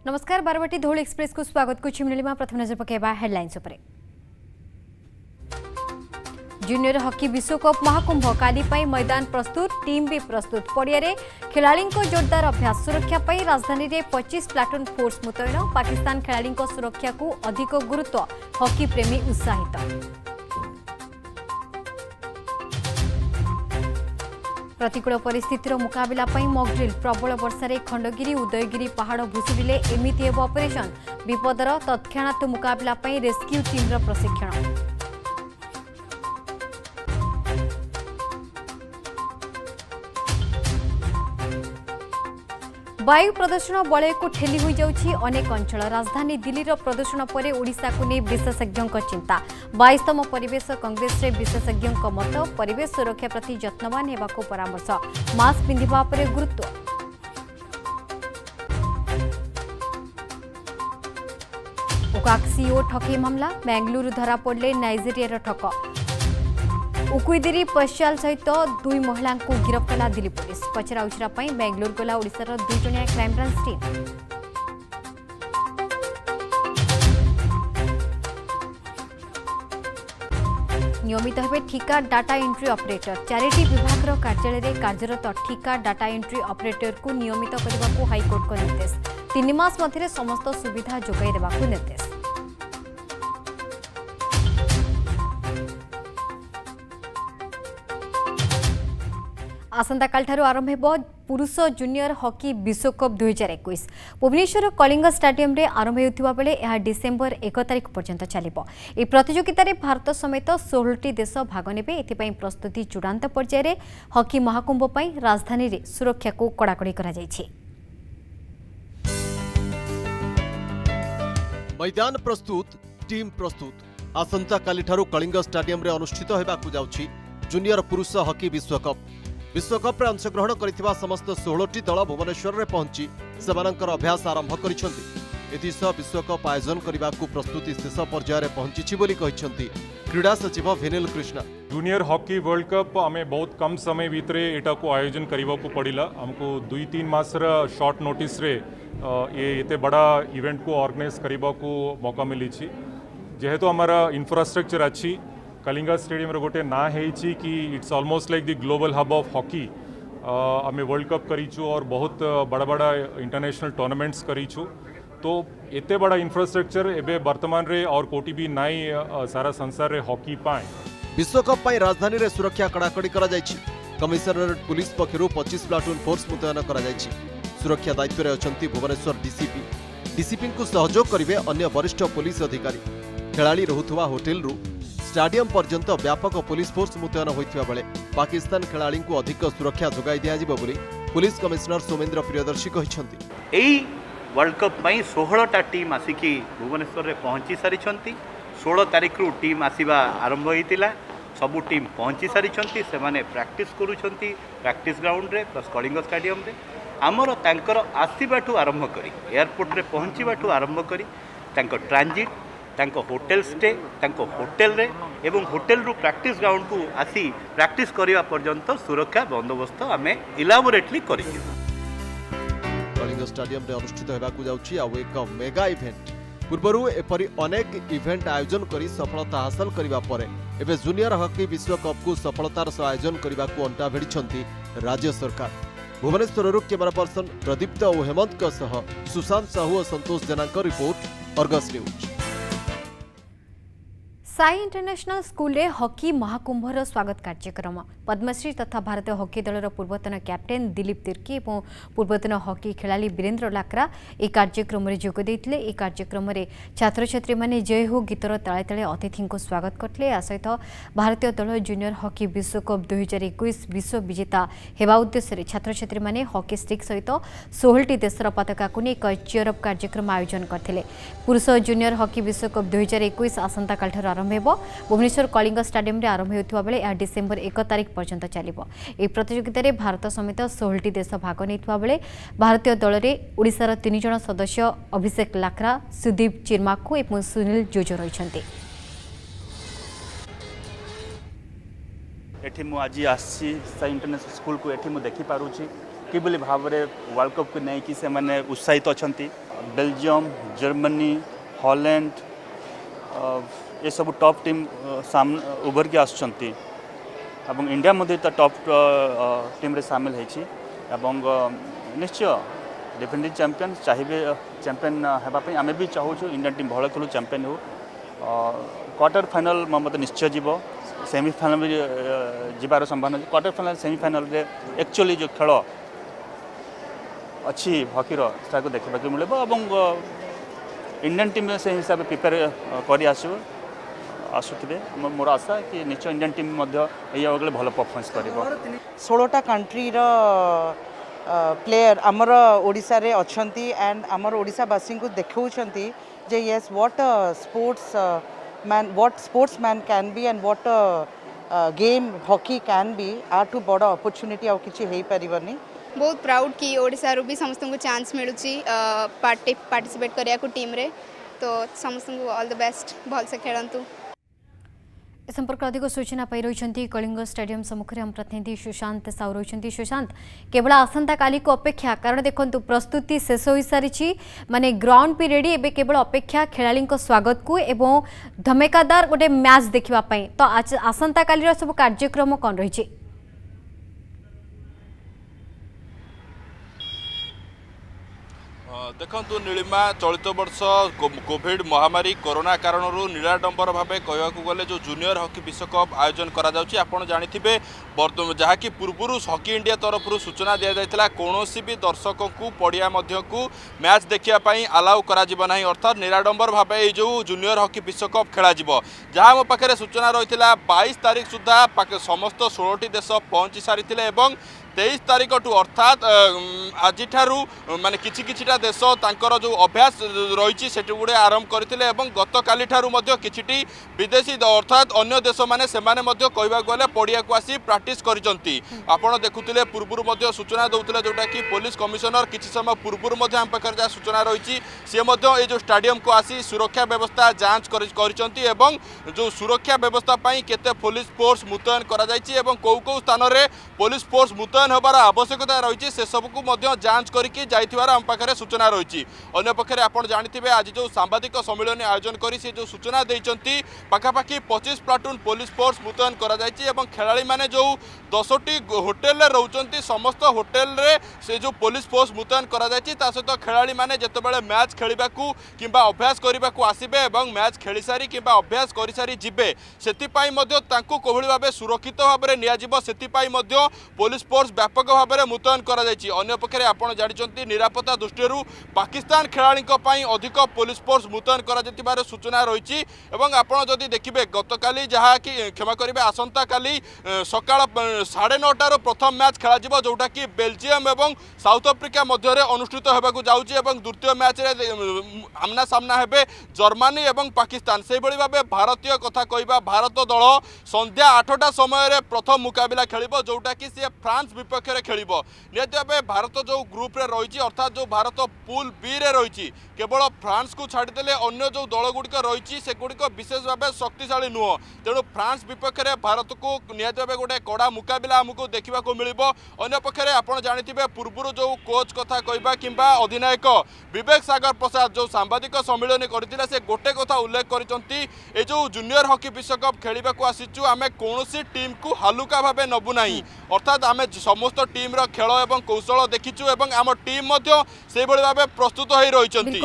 नमस्कार बारवाटी धौल एक्सप्रेस को स्वागत को नीलिमा प्रथम नजर पकेबा हेडलाइंस उपरे। जूनियर हॉकी विश्वकप महाकुंभ काली पाई मैदान प्रस्तुत टीम भी प्रस्तुत पड़िया खेलाड़ी जोरदार अभ्यास सुरक्षा पाई राजधानी रे 25 प्लाटून फोर्स मुतयन पाकिस्तान खेलाड़ी सुरक्षा को अधिक गुरुत्व हॉकी प्रेमी उत्साहित। प्रतिकूल परिस्थितिर मुकाबला मॉक ड्रिल प्रबल वर्षा खंडगिरी उदयगिरी पहाड़ भूसुड़िले एमिति हेब ऑपरेशन विपदर तत्क्षणात् मुकाबला रेस्क्यू टीम प्रशिक्षण। वायु प्रदूषण बलय को ठेली हो जाउछि अनेक अंचल राजधानी दिल्लीर प्रदूषण पर ओडिशा को नहीं विशेषज्ञों चिंता 22तम परिवेश कांग्रेस रे विशेषज्ञों मत परिवेश सुरक्षा प्रति यत्नवान हेबाको परामर्श मास्क पिंधिबा पर गुरुत्व। ओकाक्सीओ ठके मामला बेंगलुरु धरा पड़ले नाइजेरियार ठक उकुईदिरी पश्चाल सहित दुई महिला को गिरफ्त कला दिल्ली पुलिस पचरा उचरा बेंगलुरु गला ओडिशार 2 जणिया क्राइमब्रांच टीम। नियमित भाव ठिका डाटा एंट्री ऑपरेटर चैरिटी विभाग कार्यालय कार्यरत ठिका डाटा एंट्री ऑपरेटर को नियमित करने को हाईकोर्ट का निर्देश 3 मास मध्य समस्त सुविधा जोगाई देवाक निर्देश। आसंताकाल आरंभ हो पुरुष जूनियर हॉकी विश्वकप 2021 भुवनेश्वर कलिंग स्टेडियम रे आरंभ होता बेले यह डिसेम्बर 1 तारिख पर्यंत चलिबो। ए प्रतियोगिता रे भारत समेत 16टी देश भाग नेबे। एथिपाई प्रस्तुति चूड़ांत पर्याय रे हॉकी महाकुंभ पई राजधानी रे सुरक्षा को कड़ाकड़ी करा जायछि। मैदान प्रस्तुत टीम प्रस्तुत आसंताकाली ठारू कलिंग स्टेडियम रे अनुष्ठित हेबाकु जाउछि जूनियर पुरुष हॉकी विश्वकप। विश्वकप रे अंशग्रहण करिथिबा समस्त 16टी दल भुवनेश्वर रे पहुंची सेमानकर अभ्यास आरंभ करिसेंति। एथिसह विश्वकप आयोजन करबाकू प्रस्तुति शेष पर्याय रे पहुंची बोली कहिसेंति क्रीडा सचिव Vineel Krishna. Junior hockey world cup आमे बहुत कम समय भितरे एटा को आयोजन करबाकू पड़िला। हमको 2-3 मास रा शॉर्ट नोटिस रे ये एते बड़ा इवेंट को ऑर्गेनाइज करबाकू मौका मिली छी। जेहेतु हमारा इंफ्रास्ट्रक्चर अच्छी कलिंगा स्टेडियम रे गोटे ना है कि it's almost like the global hub of hockey. आमे वर्ल्ड कप करीचु और बहुत बड़ा बड़ा इंटरनेशनल टूर्नामेंट्स करीचु। तो एते बड़ा इंफ्रास्ट्रक्चर एबे वर्तमान रे और कोटी भी नाई सारा संसार रे हॉकी पाए। विश्वकप पाई राजधानी रे सुरक्षा कड़ाकड़ी करा जायछि। कमिशनरेट पुलिस पक्षरु 25 प्लाटून फोर्स मुतयन करा जायछि। सुरक्षा दायित्व रे अछंती भुवनेश्वर डीसीपी को सहयोग करिवे अन्य वरिष्ठ पुलिस अधिकारी। खेलाड़ी रहुथुवा होटेल रु स्टेडियम पर्यंत व्यापक पुलिस फोर्स मुतयन होइथिबा बेले पाकिस्तान खेलाड़ी को अधिक सुरक्षा जोगाई दिया जिवो बोली पुलिस कमिश्नर सोमेन्द्र प्रियदर्शी कहिसेंति। एई वर्ल्ड कप पई 16टा टीम आसिकी भुवनेश्वर रे पहुंची सारिछंती। 16 तारिख रु टीम आसीबा आरंभ होइतिला। सबु टीम पहुंची सारिछंती। से माने प्रैक्टिस करूछंती प्रैक्टिस ग्राउंड रे प्लस कलिंग स्टेडियम रे। हमर तांकर आसीबाठू आरंभ करी एयरपोर्ट रे पहुंचीबाठू आरंभ करी तांको ट्रांजिट तांको होटेल स्टे तांको होटेल रे एवं होटेल रु प्रैक्टिस ग्राउंड को आसी प्रैक्टिस करिवा पर्यंत सुरक्षा बंदोबस्त आमे इलाबोरेटली करिछु। कलिंग स्टेडियम रे अनुष्ठित हेबाकू जाउछि आ एक मेगा इवेंट। पूर्वरु एपरि अनेक इवेंट आयोजन करी सफलता हासिल करिवा परे एबे जूनियर हॉकी विश्वकप को सफलतार सह आयोजन करिबाकू अंटा भिड़िछंती राज्य सरकार। भुवनेश्वर कैमरा पर्सन प्रदीप्त और हेमंत सह सुशांत साहू और Santosh Jena report Argus news. Sai international school रे हॉकी महाकुंभर स्वागत कार्यक्रम पद्मश्री तथा भारतीय हॉकी दलर पूर्वतन कैप्टेन दिलीप तिर्की और पूर्वतन हॉकी खेलाड़ी वीरेन्द्र लाक्रा एक कार्यक्रम में जोग देते। एक कार्यक्रम में छात्र छात्री माने जय हो गीतर ताले ताले अतिथि को स्वागत करते। या सहित भारतीय दल जूनियर हॉकी विश्वकप 2021 विश्व विजेता हेबा उद्देश्य छात्र छात्री माने हॉकी स्टिक सहित 16टी देशर पताका को एक चीयर अप कार्यक्रम आयोजन करते। पुरुष जूनियर हॉकी विश्वकप 2021 आसंताकाल आरंभ भुवनेश्वर कलिंग स्टेडियम रे आरंभ होता बेले यह डिसेम्बर 1 तारिख पर्यंत चलिबो। ए प्रतियोगिता रे भारत समेत 16टी देश भाग नेइथवा बेले भारतीय दल रे ओडिशार 3 जण सदस्य अभिषेक लाक्रा सुदीप चिरमाकू एवं सुनील जोजो रहिछन्ते। एठी मु आज आसी साई इंटरनेशनल स्कूल को एठी मु देखि पारुछि किबली भाव रे वर्ल्ड कप को नै कि से माने उत्साहित अछंती बेल्जियम जर्मनी हॉलैंड ये सब टॉप टीम सामने उभर के आसुचंती एवं इंडिया मध्य टॉप टीम रे शामिल है निश्चय डिफेंडिंग चैंपियन चाहिए चैंपियन होगापी आम भी चाहूँ इंडियन टीम भल खेलू चैंपियन हो क्वार्टर फाइनल मत निश्चय जीव सेमीफाइनल भी जीवार संभावना क्वार्टर फाइनल सेमीफाइनल रे एक्चुअली जो खेल अच्छी हॉकीर को देखा मिले इंडियन टीम से हिसाब से प्रिपेयर कर आसुवे मोर आशा कि निश्चय इंडियन टीम अगले भल परफॉर्मेंस कर 16टा कंट्री प्लेयर आमर ओडिशा रे अछंती एंड आमर ओडिशावासी को देखौछंती जे yes what sports man can be and what game hockey can be are to बड़ अपॉर्चुनिटी आ किछि हेई परिबनी। बहुत प्राउड कि ओडिशा रू भी समस्त को चांस मिलुची पार्टिसिपेट करिया को टीम रे तो समस्त को ऑल द बेस्ट भल से खेलंतु। ए संपर्क अधिक सूचना पाई रही कलिंग स्टेडियम सम्मुखें हम प्रतिनिधि सुशांत साहू रही। सुशांत केवल आसंता काली को अपेक्षा कारण देखो प्रस्तुति शेष हो सारी माने ग्राउंड भी रेडी एबे केवल अपेक्षा खेलाड़ी स्वागत को एवं धमेकादार गोटे मैच देखापी तो आसंता काली सब कार्यक्रम कौन रही? देखु नीलिमा चलित वर्ष कोविड महामारी कोरोना कारण नीलाडंबर भाव कहवाक गले जो जूनियर हॉकी विश्वकप आयोजन करा आपड़ जाथे जहाँकि पूर्व हॉकी इंडिया तरफ सूचना दि जाता कौन भी दर्शक को पड़िया को मैच देखापी आलाउ करा अर्थात नीलाडंबर भाव जो जूनियर हॉकी विश्वकप खेल जहाँ मो पाखे सूचना रही 22 तारीख सुधा समस्त 16टी देश पहुँची सारी 23 तारीख टू अर्थात आज माने किछिटा देश तांकर जो अभ्यास रही से गुड़े आरंभ करते गत काली किछिटी विदेशी अर्थात अन्य देश माने कहवाक गले पड़िया को आसी प्रैक्टिस करचंती आपण देखुतिले पूर्व सूचना दौतिले जोटा कि पुलिस कमिशनर किछि समय पूर्व आम पाखर जहाँ सूचना रही सी ये जो स्टाडियम को आसी सुरक्षा व्यवस्था जांच करचंती जो सुरक्षा व्यवस्था पाई केते पुलिस फोर्स मुतयन करा जायछि कौ कौ स्थान रे पुलिस फोर्स मुतयन होबार आवश्यकता रही से सबको जांच करके जाइथिबार आम पाखरे सूचना रही। अन्य पक्षे आप जानते आज जो सांबादिक सम्मेलन आयोजन करी से जो सूचना देइचंती पाखापाखि 25 प्लाटून पुलिस फोर्स मुतयन करा जायछि खेलाड़ी माने जो 10टी होटेल रोचंती समस्त होटेल रे से जो पुलिस फोर्स मुतयन करा जायछि ता सहित खेलाड़ी माने जेतेबेले मैच खेलिबाकू किंबा अभ्यास करिबाकू आसीबे एवं मैच खेली सारी किंबा अभ्यास करि सारी जिबे सेति मध्य तांकू कोभଳି भाबे सुरक्षित भाबरे नियाजिबो सेति मध्य पुलिस फोर्स व्यापक भाव में मुतयन कर पक्षे आपड़ जानते निरापत्ता दृष्टि पाकिस्तान खेलाड़ी अधिक पुलिस फोर्स मुतयन कर सूचना रही आपड़ देखिए गत काली जहाँ कि क्षमा करेंगे आसंता काली सकाळ 9:30 प्रथम मैच खेल जोटा कि बेल्जियम और साउथ अफ्रिका मध्य अनुष्ठित होगाक जाऊँगी द्वितीय मैच आमना सामना हे जर्मनी और पाकिस्तान से भाव भारतीय कथा कहवा भारत दल संध्या 8टा समय प्रथम मुकाबला खेल जोटा कि सी फ्रांस विपक्ष में खेल निहत भाव भारत जो ग्रुप रे रही अर्थात जो भारत पूल बी रे रही केवल फ्रांस को छाड़देले अन्य जो दल गुड़िक रही से गुड़िक विशेष भाव शक्तिशाली नुह तेणु फ्रांस विपक्ष में भारत को निहत भाव गोटे कड़ा मुकाबला आमको देखा मिल अन्य पक्षे आप जानते पूर्व जो कोच कथा कहवा कि अधिनायक विवेक सागर प्रसाद जो सांबादिक सम्मेलन करते से गोटे कथा उल्लेख कर जो जूनियर हॉकी विश्वकप खेलने को आसीचु आम कौन टीम को हालुका भाव नबू ना अर्थात आम समस्त टीम रो खेल एवं कौशल देखिचु एवं आम टीम से भाव प्रस्तुत हो रही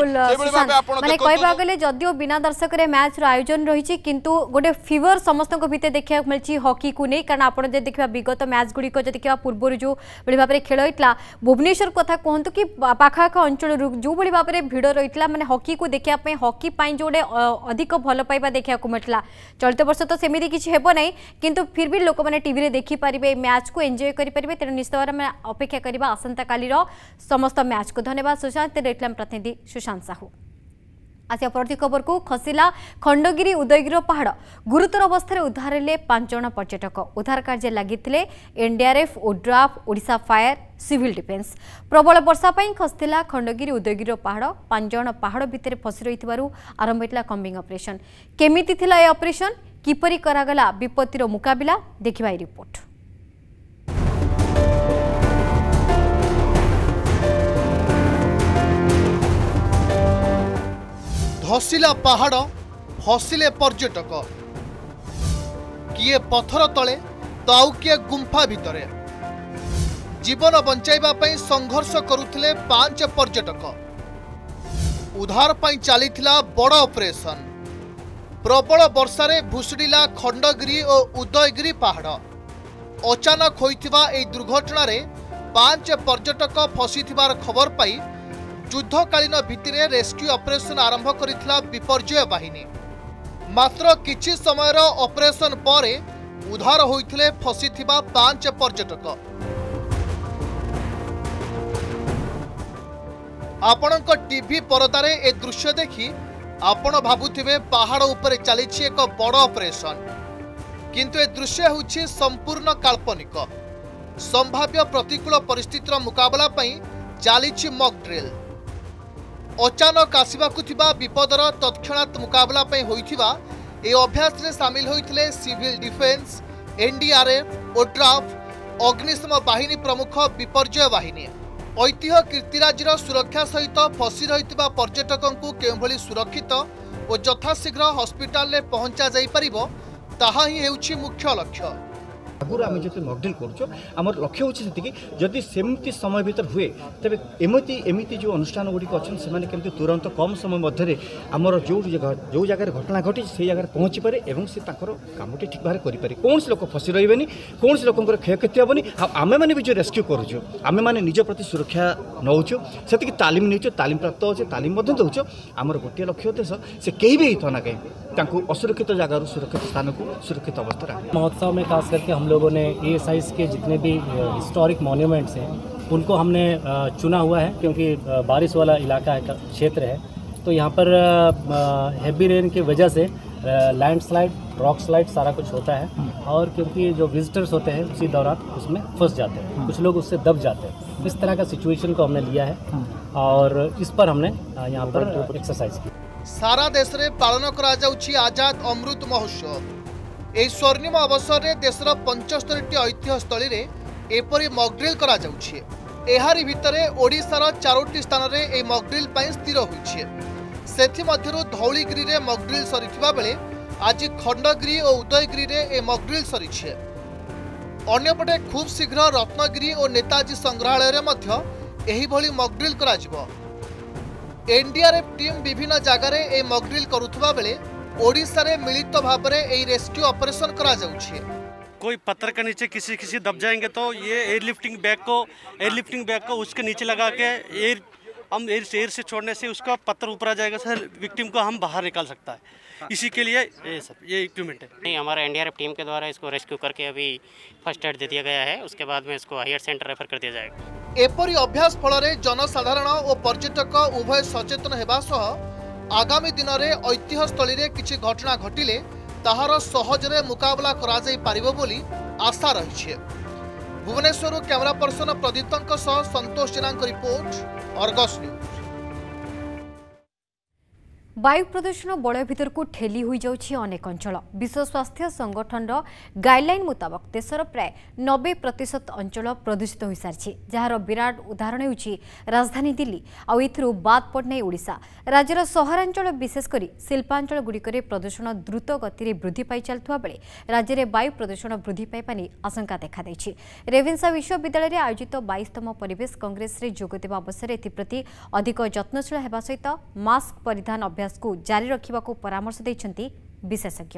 माने कहबा गले जदियो बिना दर्शक रे मैच रो आयोजन रही किंतु गोटे फीवर समस्त को भितर देखा मिलची हॉकी को नहीं कारण आपण जे देखा विगत मैच गुड़िक जो देखा पूर्व जो बड़ी भाव में खेल होता भुवनेश्वर कथा कहतु कि पाखाख अंचल जो बड़ी भाव में भिड़ रही माने हॉकी को देखापी हॉकी जो अधिक भल पाइबा देखा मिलता चलित वर्ष तो सेमती किसी हेब ना किंतु फिर भी लोक मैंने टीवी देखी पारे मैच को एंजॉय करेंगे तेणु निश्चित भाव में अपेक्षा करवा आसंता कालीर समस्त मैच को। धन्यवाद सुशांत रेखलाम प्रतिनिधि सुशांत साहू। आसिया परवर्ती खबर को खसिला खंडगिरी उदयगिरी पहाड़ गुरुतर अवस्था उद्धार हेले 5 जन पर्यटक उद्धार कार्य लगी NDRF ODRAF Odisha fire civil defence प्रबल वर्षा खसला खंडगिरी उदयगिरी पहाड़ 5 जन पहाड़ भितर फसी रही आरंभ होता कम्बिंग ऑपरेशन केमिति थिला ए ऑपरेशन किपरि करागला विपत्तिर मुकाबिला देखिबा रिपोर्ट। धसिला पहाड़ फसिले पर्यटक किए पथर तले तो आउ किए गुंफा भितरे जीवन बंचाइबा पई संघर्ष करुथिले 5 पर्यटक उद्धार पई चलीथिला बड़ ऑपरेशन प्रबल वर्षारे भुसुड़िला खंडगिरी और उदयगिरी पहाड़ अचानक होइथिबा एई दुर्घटना रे 5 पर्यटक फसिथिबार खबर पाई युद्धकालीन भित्तिरे रेस्क्यू ऑपरेशन आरंभ करिथिला विपर्यय बाहिनी मात्र किछि समयर ऑपरेशन परे उद्धार होइथिले फसिथिबा 5 पर्यटक आपणक टीवी परदारे ए दृश्य देखि आपण भाबुथिबे पहाड़ उपरे चलीछि एक बड़ ऑपरेशन किंतु ए दृश्य होछि संपूर्ण काल्पनिक संभाव्य प्रतिकूल परिस्थितिर मुकाबला पई चलीछि मॉक ड्रिल अचानक आसिबाकु थिबा विपदर तत्क्षणात मुकाबला पई होइथिबा ए अभ्यास रे शामिल होइथिले सिविल डिफेन्स एनडीआरएफ ओड्राफ अग्निशम बाहिनी प्रमुख विपर्यय बाहिनी ऐतिह्य कीर्तिराजीर सुरक्षा सहित फसी रहिथिबा पर्यटकंकु केभली सुरक्षित और यथाशीघ्र हॉस्पिटल रे पहुंचा जाई परिबो ताहा ही हेउछि मुख्य लक्ष्य आगुरी आम जो मॉकड्रिल कर लक्ष्य होती जदि सेमती समय भीतर हुए तेज एमती जो अनुष्ठान गुड़िक अच्छे से केमती तुरंत कम समय मध्य आमर जो जगह घटना घटी से जगह पहुँची पारे और सी कमटी ठीक भाव करें कौन लोक फसी रही कौन लोकर क्षयक्षति हेनी आम मैंने भी जो रेस्क्यू करुचु आम मैंने निज प्रति सुरक्षा नौचु से तालीम नहीं तालीम प्राप्त अच्छे तालीम दौचु आमर गोटे लक्ष्य उद्देश्य से कहीं भी होता ना कहीं असुरक्षित जगार सुरक्षित स्थान को सुरक्षित अवस्था महोत्सव में खास करके हम लोगों ने ए साइज के जितने भी हिस्टोरिक मॉन्यूमेंट्स हैं उनको हमने चुना हुआ है क्योंकि बारिश वाला इलाका है क्षेत्र है तो यहाँ पर हेवी रेन की वजह से लैंडस्लाइड रॉक स्लाइड सारा कुछ होता है और क्योंकि जो विजिटर्स होते हैं उसी दौरान उसमें फंस जाते हैं कुछ लोग उससे दब जाते हैं इस तरह का सिचुएशन को हमने लिया है और इस पर हमने यहाँ पर एक्सरसाइज की सारा देश में पालन करा जाउछि आजाद अमृत महोत्सव एही स्वर्णिम अवसर में देशर 75टी ऐतिह्य स्थली रे एपरी मॉकड्रिल करा जाउछि एहारी भितरे ओडिशार 4टी स्थान रे ए मॉकड्रिल पई स्थिर होइछि सेथि मध्यरु धौलीगिरी रे मॉकड्रिल सरिथिबा बेले आज खंडगिरी और उदयगिरी रे ए मॉकड्रिल सरिछि अन्यपटे खूब शीघ्र रत्नगिरी और नेताजी संग्रहालय रे मध्य एही भली मॉकड्रिल करा जिवो एनडीआरएफ टीम विभिन्न जगार ए मॉकड्रिल करुथबा बेले ओडिशा रे मिलित भाव में यही रेस्क्यू ऑपरेशन करा जाउछि कोई पत्थर के नीचे किसी दब जाएंगे तो ये एयरलिफ्टिंग बैग को उसके नीचे लगा के एयर से छोड़ने से उसका पत्थर ऊपर आ जाएगा सर विक्टिम को हम बाहर निकाल सकता है इसी के लिए ये इक्विपमेंट है नहीं हमारा एनडीआरएफ टीम के द्वारा इसको रेस्क्यू करके अभी फर्स्ट एड दे दिया गया है उसके बाद में इसको हायर सेंटर रेफर कर दिया जाएगा एपरी अभ्यास फल जनसाधारण और पर्यटक उभय सचेतन हेबा सह आगामी दिन में ऐतिह्य स्थली रे किछि घटना घटिले ताहार सहजरे मुकाबला करा जाई पारिबो बोली आशा रही भुवनेश्वर कैमरा पर्सन प्रदीप्तंक सह संतोष जेनांक रिपोर्ट अर्गस न्यूज वायु प्रदूषण बलय भितर को ठेली हुई जाउछि अनेक अंचल विश्व स्वास्थ्य संगठन गाइडलाइन मुताबक देशर प्राय 90% अंचल प्रदूषित हो सारी जार विराट उदाहरण होउछि राजधानी दिल्ली आउ एथिरु बाद पड़ने ओडिशा राज्यर सहरांचल विशेषकर शिल्पांचल गुड़िकरे प्रदूषण द्रुत गति वृद्धि पाई चलुवा बेले राज्य में वायु प्रदूषण वृद्धि पाई आशंका देखा रेवेन्सा विश्वविद्यालय आयोजित 22तम परिवेश कांग्रेस रे जोगदेवा अवसर एप्रति अधिक यत्नशील हेबा सहित मास्क परिधान अभ्यास को जारी रखा परामर्श देइछन्ति विशेषज्ञ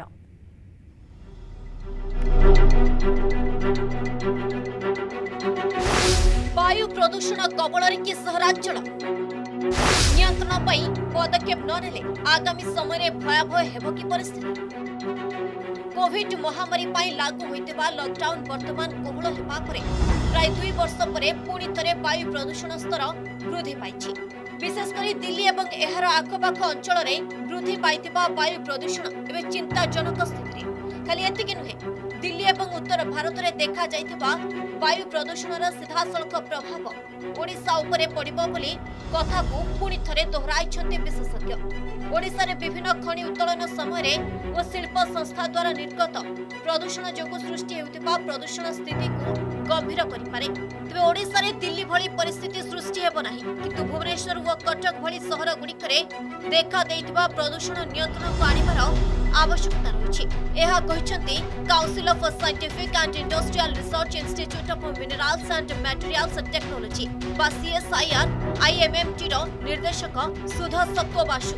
वायु प्रदूषण कबल के सहरांचल नियंत्रण पदक्षेप ननेले आगामी समय भयावह हेब कि परिस्थिति कोविड महामारी लागू होइतिबा लॉकडाउन वर्तमान कोहल हेबा परे प्राय 2 वर्ष पर पुणी थे वायु प्रदूषण स्तर वृद्धि पाइछि विशेषकर दिल्ली और एहार आखपाख अंचल में वृद्धि पाइतिबा वायु प्रदूषण एवं चिंताजनक स्थिति खाली एतिक नुहे दिल्ली एवं उत्तर भारत में देखा जाइथिबा वायु प्रदूषणर सीधासलख प्रभाव ओडिशा उपरे पड़िबो बोली कथा को पुणी थरे दोहराइछन्ते विशेषज्ञ। ओडिशा रे विभिन्न खनि उत्तोलन समय और शिल्प संस्था द्वारा निर्गत प्रदूषण जोगु सृष्टि हेउथिबा प्रदूषण स्थिति को गंभीर करिपारे। तबे ओडिशा रे दिल्ली भली परिस्थिति सृष्टि हेबो नाही, किंतु भुवनेश्वर व कटक भली सहर गुड़िकरे देखा देइथिबा प्रदूषण नियंत्रण को आनिबार आवश्यकता रही। यह कहते council of scientific and industrial research institute of minerals and materials technology बा CSIR IMMT निर्देशक सुधा सत्वबासु।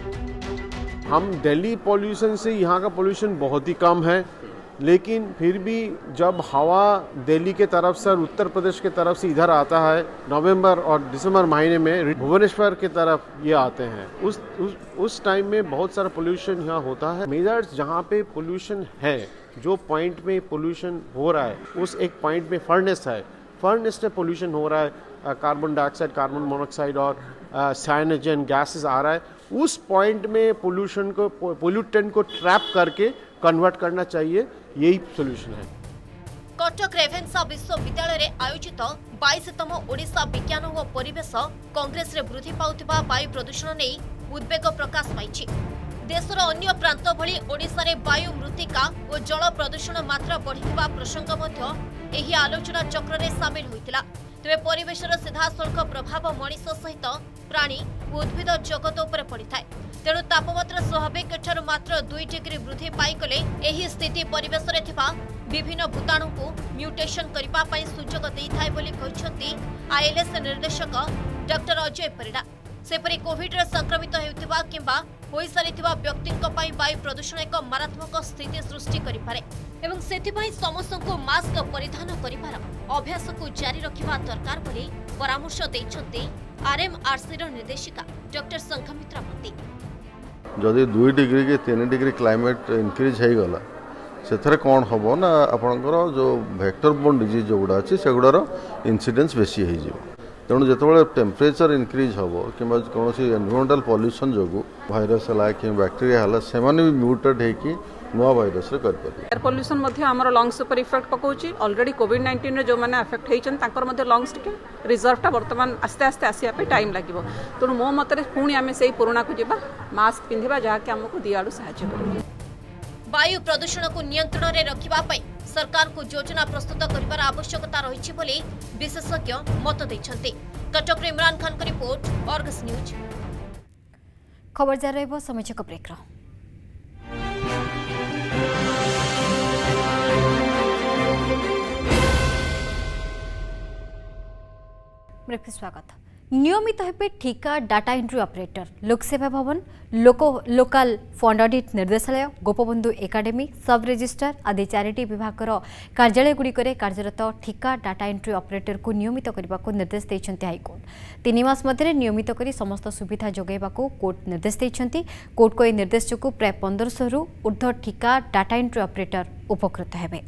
हम दिल्ली पॉल्यूशन से यहाँ का पॉल्यूशन बहुत ही कम है, लेकिन फिर भी जब हवा दिल्ली के तरफ से और उत्तर प्रदेश के तरफ से इधर आता है नवंबर और दिसंबर महीने में भुवनेश्वर के तरफ ये आते हैं, उस टाइम में बहुत सारा पोल्यूशन यहाँ होता है। मेजर्स जहाँ पे पोल्यूशन है, जो पॉइंट में पोल्यूशन हो रहा है उस एक पॉइंट में फर्नेस है, फर्नेस में पोल्यूशन हो रहा है, कार्बन डाइऑक्साइड, कार्बन मोनोऑक्साइड और साइनोजन गैसेस आ रहा है, उस पॉइंट में पोल्यूशन को, पोल्यूटेंट को ट्रैप करके कन्वर्ट करना चाहिए, यही सोल्यूशन है। कटक रेभेन्सा विश्वविद्यालय रे आयोजित 22तम ओडिशा विज्ञान और परिवेश कांग्रेस रे वृद्धि पाउथिबा वायु प्रदूषण नै उद्वेग प्रकाश पाइछि। देशर अन्य प्रांत भली ओडिशा रे वायु मृत्तिका और जल प्रदूषण मात्रा बढ़िथिबा प्रसंग मध्य एही आलोचना चक्र रे शामिल होइतिला। तेबे परिवेशर सीधासलख प्रभाव मनीष सहित प्राणी उद्भिद जगत उपर पड़िଥାଏ। तेणु तापमात्रा स्वाभाविक ठारू मात्र 2 डिग्री वृद्धि पाइगले एही स्थिति परिवेश रे थिबा विभिन्न भूताणु को म्यूटेशन करिबा पई सुजोग देइथाय बोली कहिसंती ILS निर्देशक डॉक्टर अजय परिडा। सेपरि कोविड रे संक्रमित हेउथिबा किंबा होई सारिथिबा व्यक्तिक पई वायु प्रदूषण एक मारात्मक स्थिति सृष्टि करि पारे एवं सेथिपई समस्तଙ୍କୁ मास्क परिधान करिबार अभ्यास को जारी रखिबा दरकार बोली परामर्श दैछंती RMRC रो निर्देशिका डॉक्टर संघमित्रा मती। जदि 2 डिग्री के 3 डिग्री क्लाइमेट इनक्रीज हो गला से कौन हम ना आपणकर जो वेक्टर बोर्न डिजीज जो गुड़ा अच्छी से गुड़ार इनसीडेंस बेसी हो। तेणु जो टेम्परेचर इनक्रीज हम कि कौन एनवायरमेंटल पॉल्यूशन जो भाइरस है कि बैक्टेरिया है से भी म्यूटेड होगी नुआ भाइरस रे कर पारे। एयर पोल्यूशन मध्य हमर लंग्स पर इफेक्ट पकाउची। ऑलरेडी कोविड-19 रे जो माने अफेक्ट हेचन तांकर मध्य लंग्स टिके रिजर्व टा वर्तमान आस्ते आस्ते आसिया पे टाइम लागिवो। तेणु मो मतरे पुणी आमे सेही पुराना को जिबा मास्क पिंधिबा जहा कि हमको दियाडू सहायता करबो। वायु प्रदूषण को नियंत्रण रे रखिबा पई सरकार को योजना प्रस्तुत करिबार आवश्यकता रहिछि बोली विशेषज्ञ मत दैछन्ते। कटक रे इमरान खान का रिपोर्ट, आर्गस न्यूज। खबर जारी रहबो समयक ब्रेक रो। ब्रेक स्वागत। नियमित हेबे ठिका data entry operator Lokseva Bhavan, local fund audit निर्देशालय, गोपबंधु एकाडेमी, सब रजिस्ट्रार आदि 4टी विभागर कार्यालय गुड़िकरे कार्यरत ठिका डाटा एंट्री ऑपरेटर को नियमित करने को निर्देश देइछन्ति हाईकोर्ट। 3 मास मध्य नियमित करी समस्त सुविधा जोगाइबा को कोर्ट निर्देश देइछन्ति। कोर्ट को यह निर्देश जो प्राय 1500 रु ऊर्ध्व ठिका डाटा एंट्री ऑपरेटर उपकृत हेबे।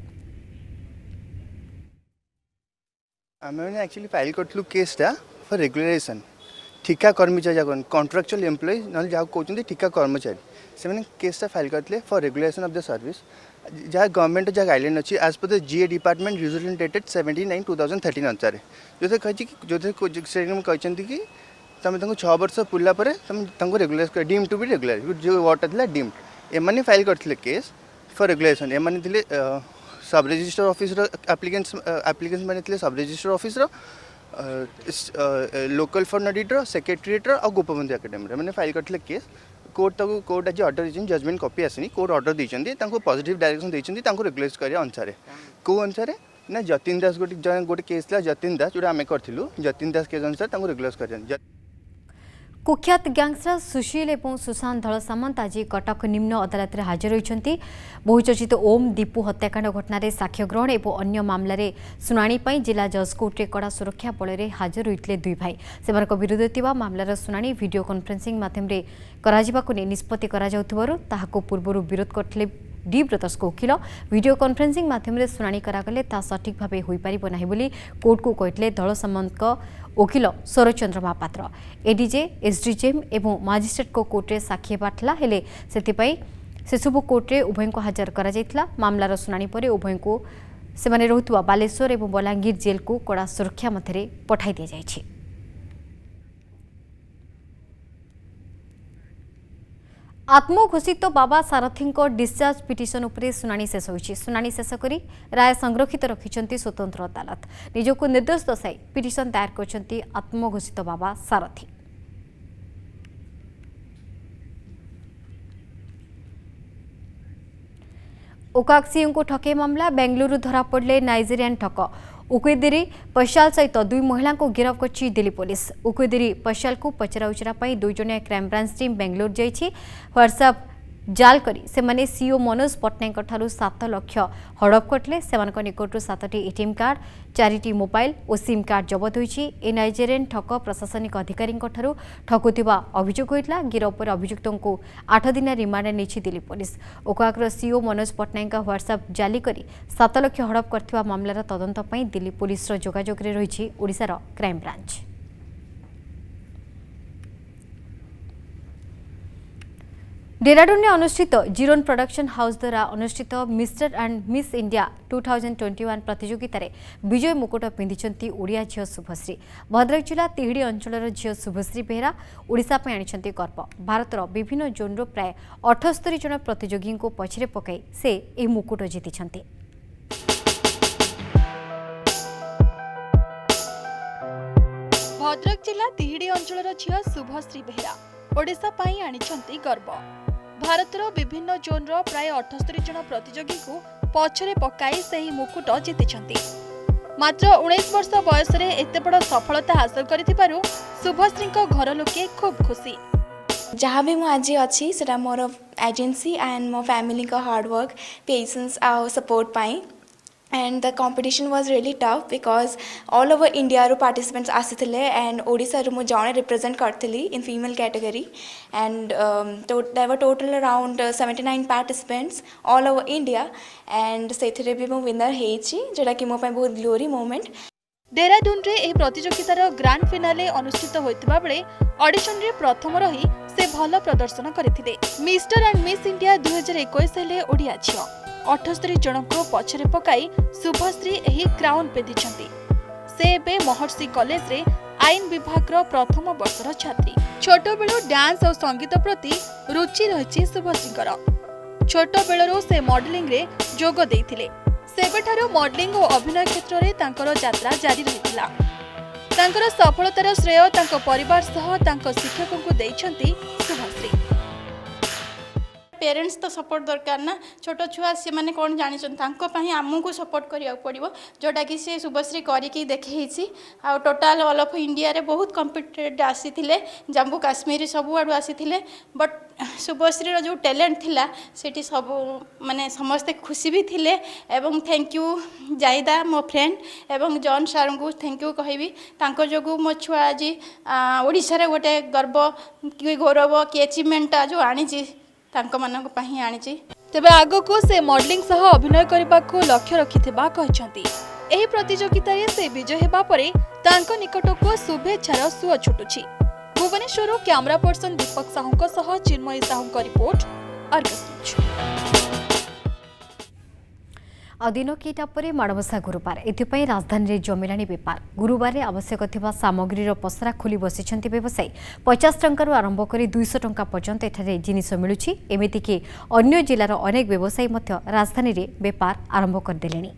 आमे एक्चुअली फाइल करथलु केसटा फॉर रेगुलराइजेशन ठिका कर्मचारी जगन कॉन्ट्रैक्चुअल एम्प्लॉय न जा कहउछन्ती ठिका कर्मचारी से माने केसटा फाइल करथले for regulation of the service जहाँ गवर्नमेंट जहाँ गाइडलाइन अच्छी as per the GA department usually dated 79/2013 अनुसार जो कही जो कहते कि तुम 6 वर्ष पुरला तुमको regular deem to be regular जो वर्ड था डीम्ड एम फाइल करते केस फॉर रेगुलेशन एम थे सब रजिस्टर ऑफिस एप्लिकेंट्स मैंने सब register office local fund auditor secretariat और गोपबंधु एकाडेमी मैंने फाइल करते केस कोर्ट आज ऑर्डर देती जजमेंट कॉपी आसनी कोर्ट ऑर्डर देती पॉजिटिव डायरेक्शन देती रेगुलेट करिया अनुसार कौ अनुसार ना जतिन दास गोटे केस था जतिन दास जो आम करूँ जतिन दास केस अनुसार रेगुलेट कर कुख्यात गैंगस्टर सुशील और सुशांत धल सामंत आज कटक निम्न अदालत में हाजर होती। बहुचर्चित ओम दीपू हत्याकांड घटना साक्ष्य ग्रहण और अन्य मामलें शुणाणी जिला जज कोर्टे कड़ा सुरक्षा बल में हाजर होते 2 भाई से विरुद्ध मामलार शुणाणी वीडियो कॉन्फ्रेंसिंग माध्यम निष्पत्ति पूर्व विरोध करते डी ब्रदर्स को वकिल वीडियो कॉन्फ्रेंसिंग माध्यम शुणाणी करागले ता सठिक भाव हो पार ना बोली कोर्ट को कहते दल सामंत वकिल शरचंद्र महापात्र एडीजे एसडीजेएम एवं मजिस्ट्रेट को कोर्टे साक्षी बाटला हेले सेतिपई सेसबू कोर्टे उभय को हाजर करा जायतिला। मामलार सुनानी पर उभय को सेमाने रहुतुवा बालेश्वर और बलांगीर जेल को कड़ा सुरक्षा मध्य पठाई दिया जायछि। आत्मघोषित बाबा सारथी डिस्चार्ज पिटिशन उपरे सुनानी शेष होइछि। सुनानी शेष करी राय संरक्षित रखिछन्ति स्वतंत्र अदालत। निजको निर्दोष दर्शाई पिटिशन दायर करछन्ति आत्मघोषित बाबा सारथी। ओकाक्सियों को ठके मामला बेंगलुरु धरा पड़े नाइजेरियन ठक उकुदिरी पशाल सहित दुई महिला को गिरफ्त कर दिल्ली पुलिस। उकुदिरी पशाल को पचराउचरा दुई जणिया क्राइम ब्रांच टीम बेंगलुरु जाइछि। व्हाट्सएप जाल करी सेमाने सीओ मनोज पट्टनायक ठारू 7 लाख हड़प करले। सेमानक निकटरू 7टी एटीएम कार्ड 4टी मोबाइल और सिम कार्ड जबत होइछि। ए नाइजेरियन ठक प्रशासनिक अधिकारी ठारू ठकुथिबा अभियोग होइतला। गिरफ पर अभियुक्तों को 8 दिन रिमांड नेछि दिल्ली पुलिस। ओकाकर सीओ मनोज पट्टनायक व्हाट्सएप जाली करी 7 लाख हड़प करथिबा मामलार तदंत पई दिल्ली पुलिस जोगाजोग रे रहिछि ओडिसार क्राइम ब्रांच। डेहराडून में अनुष्ठित जीरोन प्रोडक्शन हाउस द्वारा अनुष्ठित मिस्टर एंड मिस इंडिया 2021 प्रतियोगिता रे विजय मुकुट पिंधिछंती ओडिया झियो शुभश्री। भद्रक जिला तिहिडी अंचलर झियो शुभश्री बेहरा ओडिशा पे आनिछंती गर्व। भारतर विभिन्न जोनरो प्राय 78 जन प्रतियोगी को पछरे पकाई से ए मुकुट जीतिछंती। भद्रक जिला तिहिडी अंचलर झियो शुभश्री बेहरा ओडिशा पाई आनिछंती गर्व। भारतर विभिन्न जोनर प्राय 78 जन प्रतियोगी को पछरे पकाई सही मुकुट जीतिछंती। मात्र 19 वर्ष बयस रे एते बड़ सफलता हासिल करिथिबारु शुभश्री को घर लोके खूब खुशी। जहाँ भी मुझे आज अच्छी सेटा मोर एजेंसी एंड मो फैमिली का हार्ड वर्क पेशेंस आ सपोर्ट पाई and the competition was really tough because all over India रो participants आसीथिले and ओडिशा रो मु जणे represent करथिली in female category and there were total around 79 participants all over India and सेथिरे भी मु winner हेछि जेटा कि मो पय बहुत ग्लोरी मोमेंट। देहरादून रे एही प्रतियोगितार ग्रांड फिनाले अनुष्ठित होइतबा बेले ऑडिशन रे प्रथम रही से भल प्रदर्शन करथिले। मिस्टर एंड मिस इंडिया 2021 हेले ओडिया छियो 78 जन को पछरे पकाई शुभश्री एही क्राउन पेदिछंती। से बे महर्षि कॉलेज रे आईन विभाग रो प्रथम वर्षर छात्री। छोट बेलु डांस और संगीत प्रति रुचि रहिछि शुभश्रीकर। छोट बेलरो से मॉडलिंग रे जोग देइथिले। सेबेठारो मॉडलिंग और अभिनय क्षेत्र रे तांकर यात्रा जारी रहितला। तांकर सफलतार श्रेय तांको परिवार सह तांको शिक्षकों को देइछंती शुभश्री। पेरेंट्स तो सपोर्ट दरकार ना छोट छुआ से माने कौन जानी आमको सपोर्ट करिया पड़ो जोटा कि सी शुभश्री करके देखी आ टोटाल ऑल ऑफ इंडिया रे बहुत कम्पिटेड आसी जम्मू काश्मीर सब आड़ू आसी बट शुभश्री जो टैलेंट थिला सेठी सब माने समस्ते खुशी भी थिले एवं थैंक यू जाइदा मो फ्रेंड एवं जॉन सार को थैंक यू कहबी तांको जोगु मो छुआ आज ओडिशा रे गोटे गर्व कि गौरव कि अचीवमेंट जो आनी तांको मानक पाही आनिछि। तेबे आगो को से मॉडलिंग सह अभिनय करबा को लक्ष्य रखिथिबा कहछंती। एही प्रतियोगिता रे से विजय हेबा परे तांको निकट को शुभेच्छार सुଅ छुटुछि। भुवनेश्वर कैमरा पर्सन दीपक साहू सह चिन्मयी साहू का रिपोर्ट अर्गस न्यूज। दिन केटा पर माणबसा गुरुवार एथिपाई राजधानी में जमिलानी बेपार। गुरुवार आवश्यक थिबा सामग्रीर पसरा खोली बसिछंती व्यवसायी। 50 टंकार आरंभ कर 200 टंका पर्यंत एठारे जिनिस मिलुछि। एमिति कि अन्य जिलार अनेक व्यवसायी मध्य राजधानी में बेपार आरंभ कर देलेनी।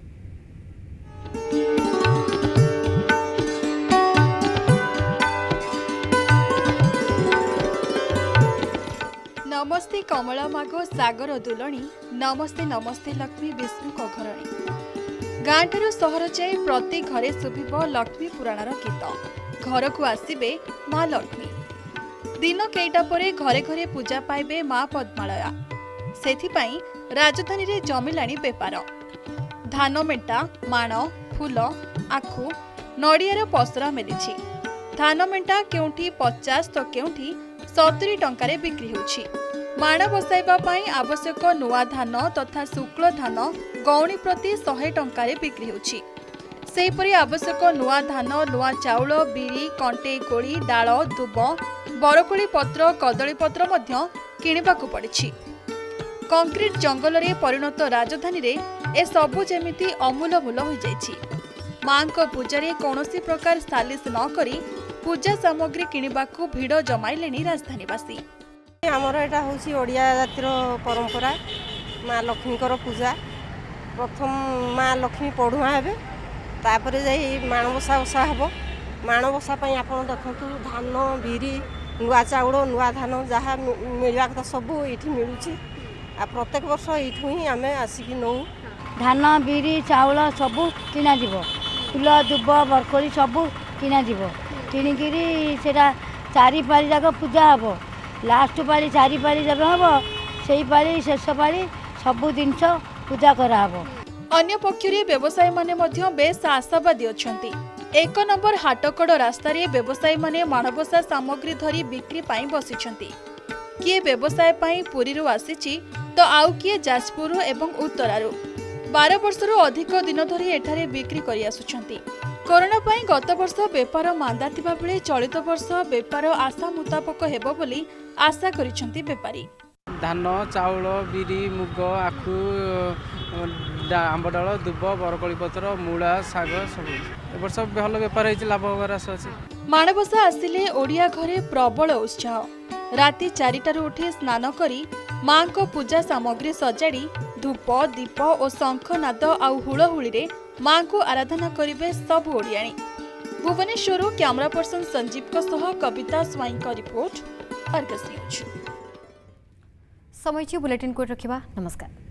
नमस्ते कमला मागो सागर दुलणी नमस्ते नमस्ते लक्ष्मी विष्णु घरणी। गाँ ठारू सहर जाए प्रति घरे शुभिब लक्ष्मी पुराणर गीत। घर को आसबे माँ लक्ष्मी। दिन केटा परे घरे घरे पूजा पाइबे माँ पद्मालया। सेथिपाई राजधानी रे जमिलानी बेपार। धान मेंटा माण फूल आखु नड़ियार पसरा मिली। धान मेंटा केउठी 50 तो केउठी 70 टंकारे बिक्री होछि। माण बसाइबा पई आवश्यक नुआ धान तथा शुक्ल धान गौणी प्रति 100 टंकारे बिक्री होछि। सेहिपरि आवश्यक नुआ धान नुआ चाउल बिरी कंटे कोड़ी डाल दुब बरकोली पत्र कदली पत्र मध्य किणिबाकु पड़िछि। कंक्रीट जंगल रे परिणत राजधानी रे ए सबु जेमिति अमूल भूल हो जाइछि। मां को पूजारे कौनसी प्रकार सालिस न करी पूजा सामग्री किनिबाकू भिड़ जमाइलेनी राजधानीवासी। आमर एटा होछि ओडिया जातिर परंपरा माँ लक्ष्मी पूजा प्रथम माँ लक्ष्मी पढ़ुआ हेबे तापरे जाई माणबसा ओसा हेबो। माणबसा पई आपण देखंतु धान बिरी नुआ चाउल नुआ धान जहाँ मिलवा कथा सब ये मिलूँ आ प्रत्येक वर्ष यू ही आम आसिक नौ धान बिरी चाउल सब किना जीव फुल दुब बरकोली सब किना जीव किणिकी से चारि पाली जाक पूजा हम लास्ट पाली चारि पाली जब हम से पाली शेष पाली सबू जिनस पूजा कराब। अन्य पक्षरे व्यवसायी माने मध्य बेस आशावादी अछंती। 1 नंबर हाटकड़ रास्तार व्यवसायी माने माणबसा सामग्री धरी बिक्री पाई बसिछंती। किए व्यवसाय पाई पुरी आसीची तो आउ किए जाजपुर एवं उत्तरारू 12 वर्षरू अधिक दिन धरी एठारे बिक्री करि आसुछंती। कोरोना पाई गत वर्ष बेपार मांदा थिबा बेले चलित वर्ष बेपार आशा मुताबक हेबो बोली आशा करिछंती बेपारी। धान चाउल बिरी मुग आखु आंबडाल दुब बरकोली पत्र मूला साग सब ए वर्ष भल बेपार होइछि लाभ होबार आशा अछि। माणबसा आसिले ओडिया घरे प्रबल उत्साह। राति 4टारू उठी स्नान करी मां को पूजा सामग्री सजाड़ी धूप दीप और शंखनाद आउ हुलहुली रे मां को आराधना करिवे सब ओडियाणी। भुवनेश्वर कैमरा पर्सन संजीव को सह कविता स्वाई का रिपोर्ट अर्गस न्यूज। समय बुलेटिन को रखिबा। नमस्कार।